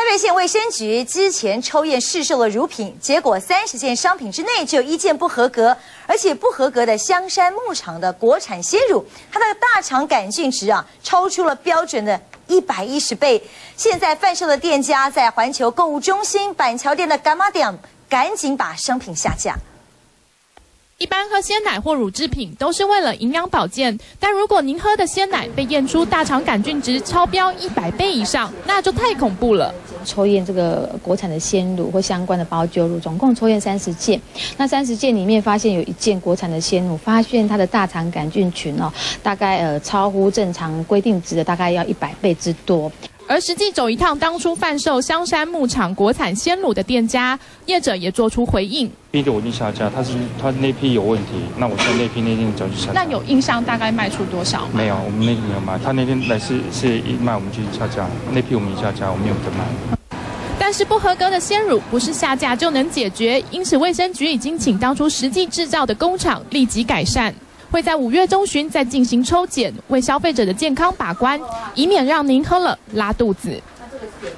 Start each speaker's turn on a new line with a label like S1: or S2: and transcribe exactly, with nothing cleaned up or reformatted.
S1: 瑞县卫生局之前抽验市售的乳品，结果三十件商品之内就有一件不合格，而且不合格的香山牧场的国产鲜乳，它的大肠杆菌值啊超出了标准的一百一十倍。现在贩售的店家在环球购物中心板桥店的干妈店赶紧把商品下架。
S2: 一般喝鲜奶或乳制品都是为了营养保健，但如果您喝的鲜奶被验出大肠杆菌值超标一百倍以上，那就太恐怖了。
S3: 抽验这个国产的鲜乳或相关的保久乳，总共抽验三十件。那三十件里面发现有一件国产的鲜乳，发现它的大肠杆菌群哦，大概呃超乎正常规定值的大概要一百倍之多。
S2: 而实际走一趟当初贩售香山牧场国产鲜乳的店家，业者也做出回应。
S4: 第一个我已经下架，他是他那批有问题，那我现在那批那天早就下架。
S2: 那有印象大概卖出多少吗？
S4: 没有，我们那天没有卖。他那天来是是一卖，我们就下架，那批我们已下架，我们没有得卖。
S2: 但是不合格的鲜乳不是下架就能解决，因此卫生局已经请当初实际制造的工厂立即改善。 会在五月中旬再进行抽检，为消费者的健康把关，以免让您喝了拉肚子。